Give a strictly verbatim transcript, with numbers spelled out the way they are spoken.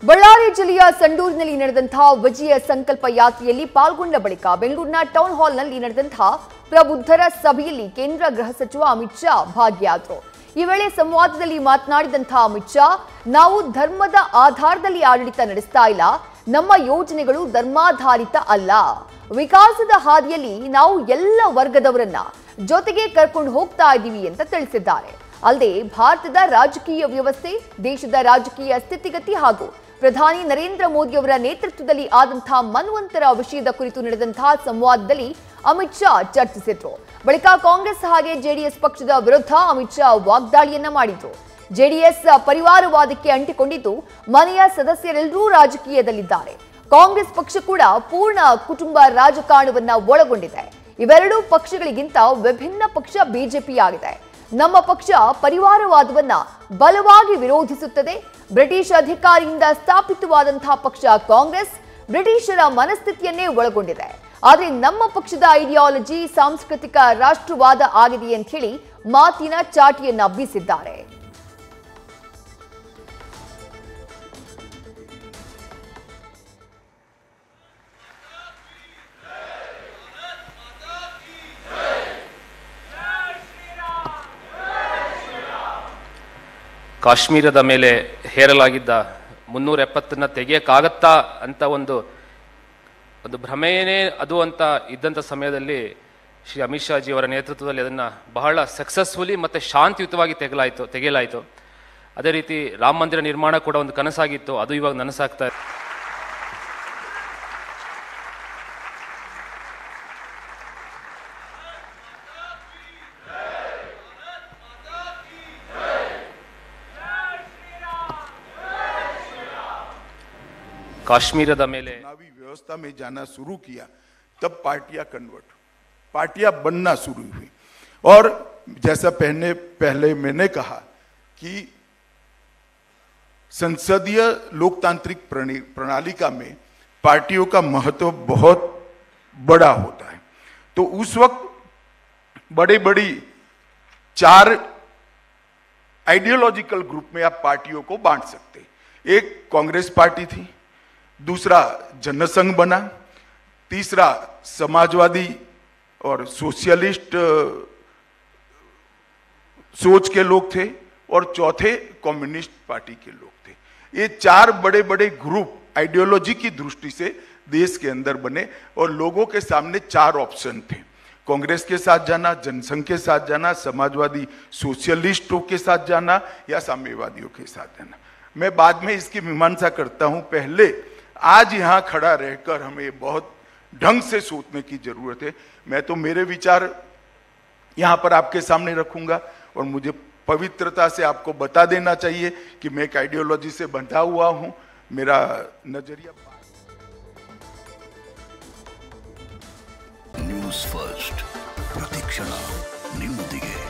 ಬಳ್ಳಾರಿ ಜಿಲ್ಲೆಯ ಸಂಡೂರಿನಲ್ಲಿ ನಡೆದಂತಹ ವಿಜಯ ಸಂಕಲ್ಪ ಯಾತ್ರೆಯಲ್ಲಿ ಪಾಲ್ಗೊಂಡ ಬಳಿಕ ಬೆಂಗಳೂರಿನ ಟೌನ್ ಹಾಲ್ನಲ್ಲಿ ನಡೆದಂತಹ ಪ್ರಬುದ್ಧರ ಸಭೆಯಲ್ಲಿ ಕೇಂದ್ರ ಗೃಹ ಸಚಿವ ಅಮಿತ್ ಶಾ ಭಾಗಿಯಾದರು। ಈ ವೇಳೆ ಸಂವಾದದಲ್ಲಿ ಮಾತನಾಡಿದಂತಹ ಅಮಿತ್ ಶಾ, ನಾವು ಧರ್ಮದ ಆಧಾರದಲ್ಲಿ ಆಡಳಿತ ನಡೆಸ್ತಾ ಇಲ್ಲ, ನಮ್ಮ ಯೋಜನೆಗಳು ಧರ್ಮಾಧಾರಿತ ಅಲ್ಲ, ವಿಕಾಸದ ಹಾದಿಯಲ್ಲಿ ನಾವು ಎಲ್ಲ ವರ್ಗದವರನ್ನ ಜೊತೆಗೆ ಕರ್ಕೊಂಡು ಹೋಗ್ತಾ ಇದ್ದೀವಿ ಅಂತ ತಿಳಿಸಿದ್ದಾರೆ। ಅಲ್ಲದೆ ಭಾರತದ ರಾಜಕೀಯ ವ್ಯವಸ್ಥೆ, ದೇಶದ ರಾಜಕೀಯ ಸ್ಥಿತಿಗತಿ ಹಾಗೂ ಪ್ರಧಾನಿ ನರೇಂದ್ರ ಮೋದಿ ಅವರ ನೇತೃತ್ವದಲ್ಲಿ ಆದಂತಹ ಮನ್ವಂತರ ವಿಷಯದ ಕುರಿತು ನಡೆದಂತಹ ಸಂವಾದದಲ್ಲಿ ಅಮಿತ್ ಶಾ ಚರ್ಚಿಸಿದ್ರು। ಬಳಿಕ ಕಾಂಗ್ರೆಸ್ ಹಾಗೆ ಜೆಡಿಎಸ್ ಪಕ್ಷದ ವಿರುದ್ಧ ಅಮಿತ್ ಶಾ ವಾಗ್ದಾಳಿಯನ್ನ ಮಾಡಿದ್ರು। ಜೆಡಿಎಸ್ ಪರಿವಾರವಾದಕ್ಕೆ ಅಂಟಿಕೊಂಡಿದ್ದು ಮನೆಯ ಸದಸ್ಯರೆಲ್ಲರೂ ರಾಜಕೀಯದಲ್ಲಿದ್ದಾರೆ, ಕಾಂಗ್ರೆಸ್ ಪಕ್ಷ ಕೂಡ ಪೂರ್ಣ ಕುಟುಂಬ ರಾಜಕಾರಣವನ್ನ ಒಳಗೊಂಡಿದೆ, ಇವೆರಡೂ ಪಕ್ಷಗಳಿಗಿಂತ ವಿಭಿನ್ನ ಪಕ್ಷ ಬಿಜೆಪಿಯಾಗಿದೆ, ನಮ್ಮ ಪಕ್ಷ ಪರಿವಾರವಾದವನ್ನ ಬಲವಾಗಿ ವಿರೋಧಿಸುತ್ತದೆ, ಬ್ರಿಟಿಷ್ ಅಧಿಕಾರಿಯಿಂದ ಸ್ಥಾಪಿತವಾದಂತಹ ಪಕ್ಷ ಕಾಂಗ್ರೆಸ್ ಬ್ರಿಟಿಷರ ಮನಸ್ಥಿತಿಯನ್ನೇ ಒಳಗೊಂಡಿದೆ, ಆದರೆ ನಮ್ಮ ಪಕ್ಷದ ಐಡಿಯಾಲಜಿ ಸಾಂಸ್ಕೃತಿಕ ರಾಷ್ಟ್ರವಾದ ಆಗಿದೆ ಅಂತ ಹೇಳಿ ಮಾತಿನ ಚಾಟಿಯನ್ನ ಬೀಸಿದ್ದಾರೆ। ಕಾಶ್ಮೀರದ ಮೇಲೆ ಹೇರಲಾಗಿದ್ದ ಮುನ್ನೂರ ಎಪ್ಪತ್ತನ್ನ ತೆಗೆಯಕ್ಕಾಗತ್ತಾ ಅಂತ ಒಂದು ಒಂದು ಭ್ರಮೆಯೇ ಅದು ಅಂತ ಇದ್ದಂಥ ಸಮಯದಲ್ಲಿ ಶ್ರೀ ಅಮಿತ್ ಶಾ ಜಿ ಅವರ ನೇತೃತ್ವದಲ್ಲಿ ಅದನ್ನು ಬಹಳ ಸಕ್ಸಸ್ಫುಲಿ ಮತ್ತು ಶಾಂತಿಯುತವಾಗಿ ತೆಗೆಲಾಯಿತು ತೆಗೆಯಲಾಯಿತು ಅದೇ ರೀತಿ ರಾಮ ಮಂದಿರ ನಿರ್ಮಾಣ ಕೂಡ ಒಂದು ಕನಸಾಗಿತ್ತು, ಅದು ಇವಾಗ ನನಸಾಗ್ತಾ ಇದೆ। काश्मीर मेले चुनावी व्यवस्था में जाना शुरू किया तब पार्टियां कन्वर्ट पार्टियां बनना शुरू हुई। और जैसा पहले पहले मैंने कहा कि संसदीय लोकतांत्रिक प्रणालिका में पार्टियों का महत्व बहुत बड़ा होता है। तो उस वक्त बड़ी बड़ी चार आइडियोलॉजिकल ग्रुप में आप पार्टियों को बांट सकते। एक कांग्रेस पार्टी थी, दूसरा जनसंघ बना, तीसरा समाजवादी और सोशलिस्ट सोच के लोग थे, और चौथे कम्युनिस्ट पार्टी के लोग थे। ये चार बड़े बड़े ग्रुप आइडियोलॉजी की दृष्टि से देश के अंदर बने और लोगों के सामने चार ऑप्शन थे, कांग्रेस के साथ जाना, जनसंघ के साथ जाना, समाजवादी सोशलिस्टों के साथ जाना या साम्यवादियों के साथ जाना। मैं बाद में इसकी मीमांसा करता हूं, पहले आज यहां खड़ा रहकर हमें बहुत ढंग से सोचने की जरूरत है। मैं तो मेरे विचार यहां पर आपके सामने रखूंगा और मुझे पवित्रता से आपको बता देना चाहिए कि मैं एक आइडियोलॉजी से बंधा हुआ हूं, मेरा नजरिया। न्यूज़ फर्स्ट, प्रतीक्षणा निम्मदिगे।